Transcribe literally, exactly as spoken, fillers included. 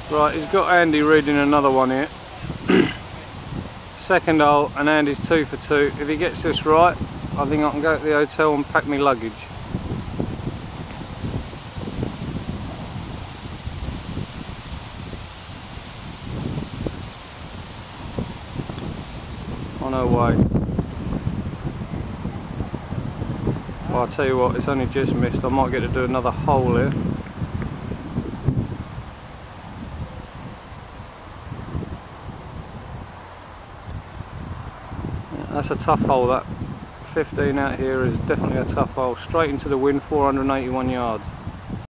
Right, he's got Andy reading another one here. Second hole, and Andy's two for two. If he gets this right, I think I can go to the hotel and pack my luggage. On our way. Well, I'll tell you what, it's only just missed. I might get to do another hole here. That's a tough hole, that fifteen out here is definitely a tough hole. Straight into the wind, four hundred and eighty-one yards.